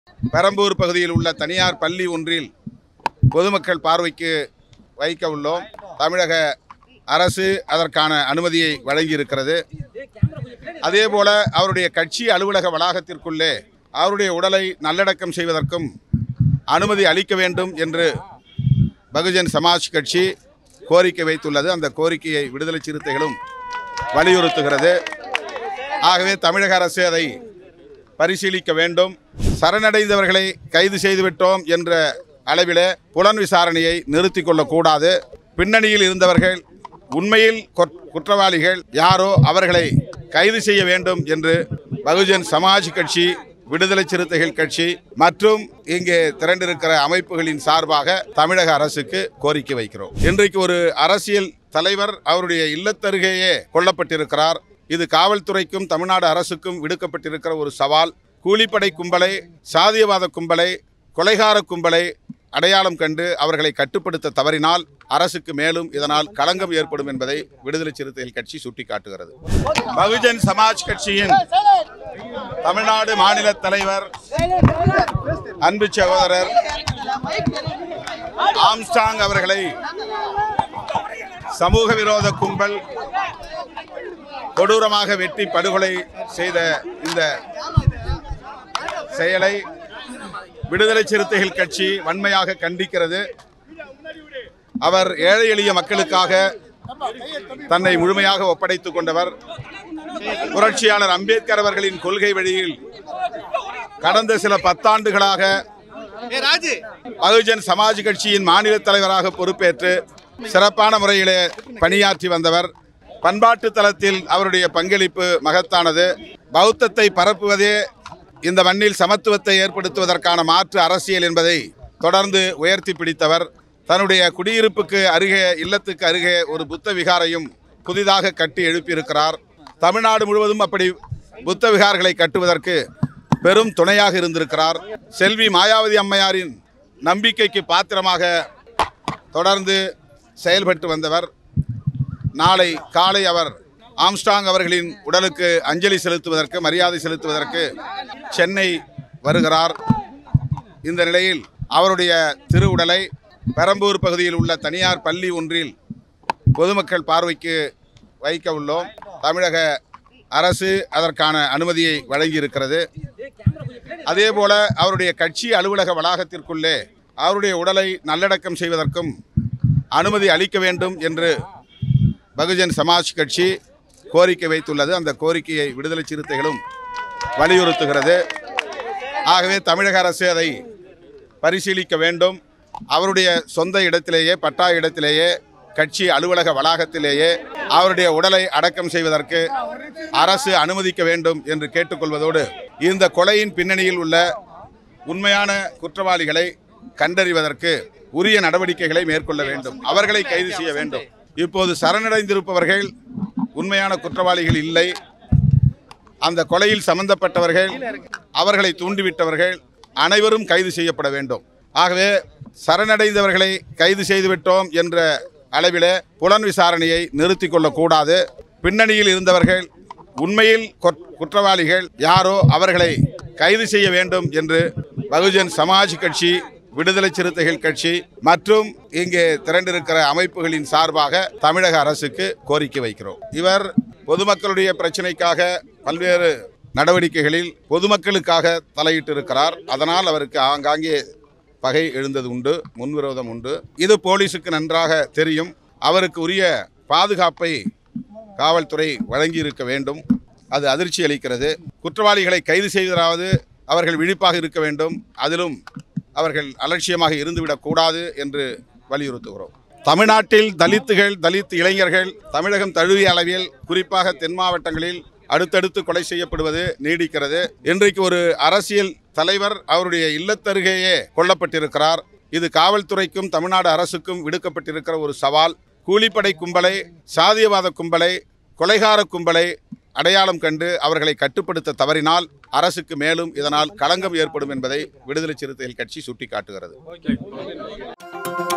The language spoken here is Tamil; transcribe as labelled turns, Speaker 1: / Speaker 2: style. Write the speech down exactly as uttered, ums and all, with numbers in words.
Speaker 1: பெரம்பூர் பகுதியில் உள்ள தனியார் பள்ளி ஒன்றில் பொதுமக்கள் பார்வைக்கு வைக்க உள்ளோம். தமிழக அரசு அதற்கான அனுமதியை வழங்கியிருக்கிறது. அதேபோல அவருடைய கட்சி அலுவலக வளாகத்திற்குள்ளே அவருடைய உடலை நல்லடக்கம் செய்வதற்கும் அனுமதி அளிக்க வேண்டும் என்று பகுஜன் சமாஜ் கட்சி கோரிக்கை வைத்துள்ளது. அந்த கோரிக்கையை விடுதலை சிறுத்தைகளும் வலியுறுத்துகிறது. ஆகவே தமிழக அரசு அதை பரிசீலிக்க வேண்டும். சரணடைந்தவர்களை கைது செய்துவிட்டோம் என்ற அளவிலே புலன் விசாரணையை நிறுத்தி கொள்ளக்கூடாது. பின்னணியில் இருந்தவர்கள் உண்மையில் குற்றவாளிகள் யாரோ அவர்களை கைது செய்ய வேண்டும் என்று பகுஜன் சமாஜ் கட்சி, விடுதலை சிறுத்தைகள் கட்சி மற்றும் இங்கே திரண்டிருக்கிற அமைப்புகளின் சார்பாக தமிழக அரசுக்கு கோரிக்கை வைக்கிறோம். இன்றைக்கு ஒரு அரசியல் தலைவர் அவருடைய இல்லத்தருகேயே கொல்லப்பட்டிருக்கிறார். இது காவல்துறைக்கும் தமிழ்நாடு அரசுக்கும் விடுக்கப்பட்டிருக்கிற ஒரு சவால். கூலிப்படை கும்பலை, சாதியவாத கும்பலை, கொலைகார கும்பலை அடையாளம் கண்டு அவர்களை கட்டுப்படுத்த தவறினால் அரசுக்கு மேலும் இதனால் களங்கம் ஏற்படும் என்பதை விடுதலை சிறுத்தைகள் கட்சி சுட்டிக்காட்டுகிறது. பகுஜன் சமாஜ் கட்சியின் தமிழ்நாடு மாநில தலைவர் அன்பு சகோதரர் ஆம்ஸ்டாங் அவர்களை சமூக விரோத கும்பல் கொடூரமாக வெட்டி படுகொலை செய்த இந்த செயலை விடுதலை சிறுத்தைகள் கட்சி வன்மையாக கண்டிக்கிறது. அவர் ஏழை எளிய மக்களுக்காக தன்னை முழுமையாக ஒப்படைத்துக் கொண்டவர். புரட்சியாளர் அம்பேத்கர் அவர்களின் கொள்கை வழியில் கடந்த சில பத்தாண்டுகளாக பகுஜன் சமாஜ் கட்சியின் மாநில தலைவராக பொறுப்பேற்று சிறப்பான முறையிலே பணியாற்றி வந்தவர். பண்பாட்டு தளத்தில் அவருடைய பங்களிப்பு மகத்தானது. பௌத்தத்தை பரப்புவதே இந்த மண்ணில் சமத்துவத்தை ஏற்படுத்துவதற்கான மாற்று அரசியல் என்பதை தொடர்ந்து உயர்த்தி பிடித்தவர். தன்னுடைய குடியிருப்புக்கு அருகே, இல்லத்துக்கு அருகே ஒரு புத்த விகாரையும் புதிதாக கட்டி எழுப்பியிருக்கிறார். தமிழ்நாடு முழுவதும் அப்படி புத்த விகார்களை கட்டுவதற்கு பெரும் துணையாக இருந்திருக்கிறார். செல்வி மாயாவதி அம்மையாரின் நம்பிக்கைக்கு பாத்திரமாக தொடர்ந்து செயல்பட்டு வந்தவர். நாளை காலை அவர் ஆம்ஸ்டாங் அவர்களின் உடலுக்கு அஞ்சலி செலுத்துவதற்கு, மரியாதை செலுத்துவதற்கு சென்னை வருகிறார். இந்த நிலையில் அவருடைய திருவுடலை பெரம்பூர் பகுதியில் உள்ள தனியார் பள்ளி ஒன்றில் பொதுமக்கள் பார்வைக்கு வைக்க உள்ளோம். தமிழக அரசு அதற்கான அனுமதியை வழங்கியிருக்கிறது. அதேபோல அவருடைய கட்சி அலுவலக வளாகத்திற்குள்ளே அவருடைய உடலை நல்லடக்கம் செய்வதற்கும் அனுமதி அளிக்க வேண்டும் என்று பகுஜன் சமாஜ் கட்சி கோரிக்கை வைத்துள்ளது. அந்த கோரிக்கையை விடுதலை சிறுத்தைகளும் வலியுறுத்துகிறது. ஆகவே தமிழக அரசு அதை பரிசீலிக்க வேண்டும். அவருடைய சொந்த இடத்திலேயே, பட்டா இடத்திலேயே, கட்சி அலுவலக வளாகத்திலேயே அவருடைய உடலை அடக்கம் செய்வதற்கு அரசு அனுமதிக்க வேண்டும் என்று கேட்டுக்கொள்வதோடு, இந்த கொலையின் பின்னணியில் உள்ள உண்மையான குற்றவாளிகளை கண்டறிவதற்கு உரிய நடவடிக்கைகளை மேற்கொள்ள வேண்டும். அவர்களை கைது செய்ய வேண்டும். இப்போது சரணடைந்திருப்பவர்கள் உண்மையான குற்றவாளிகள் இல்லை. அந்த கொலையில் சம்பந்தப்பட்டவர்கள், அவர்களை தூண்டிவிட்டவர்கள் அனைவரும் கைது செய்யப்பட வேண்டும். ஆகவே சரணடைந்தவர்களை கைது செய்துவிட்டோம் என்ற அளவிலே புலன் விசாரணையை நிறுத்தி கொள்ளக்கூடாது. பின்னணியில் இருந்தவர்கள் உண்மையில் குற்றவாளிகள் யாரோ அவர்களை கைது செய்ய வேண்டும் என்று பகுஜன் சமாஜ் கட்சி, விடுதலை சிறுத்தைகள் கட்சி மற்றும் இங்கே திரண்டிருக்கிற அமைப்புகளின் சார்பாக தமிழக அரசுக்கு கோரிக்கை வைக்கிறோம். இவர் பொதுமக்களுடைய பிரச்சனைக்காக பல்வேறு நடவடிக்கைகளில் பொதுமக்களுக்காக தலையிட்டிருக்கிறார். அதனால் அவருக்கு ஆங்காங்கே பகை எழுந்தது உண்டு, முன்விரோதம் உண்டு. இது போலீஸுக்கு நன்றாக தெரியும். அவருக்கு உரிய பாதுகாப்பை காவல்துறை வழங்கியிருக்க வேண்டும். அது அதிர்ச்சி அளிக்கிறது. குற்றவாளிகளை கைது செய்வதாவது அவர்கள் விழிப்பாக இருக்க வேண்டும். அதிலும் அவர்கள் அலட்சியமாக இருந்துவிடக்கூடாது என்று வலியுறுத்துகிறோம். தமிழ்நாட்டில் தலித்துகள், தலித் இளைஞர்கள் தமிழகம் தழுவிய அளவில், குறிப்பாக தென் மாவட்டங்களில் அடுத்தடுத்து கொலை செய்யப்படுவது நீடிக்கிறது. இன்றைக்கு ஒரு அரசியல் தலைவர் அவருடைய இல்லத்தருகேயே கொல்லப்பட்டிருக்கிறார். இது காவல்துறைக்கும் தமிழ்நாடு அரசுக்கும் விடுக்கப்பட்டிருக்கிற ஒரு சவால். கூலிப்படை கும்பலை, சாதியவாத கும்பலை, கொலைகார கும்பலை அடையாளம் கண்டு அவர்களை கட்டுப்படுத்த தவறினால் அரசுக்கு மேலும் இதனால் களங்கம் ஏற்படும் என்பதை விடுதலை சிறுத்தைகள் கட்சி சுட்டிக்காட்டுகிறது.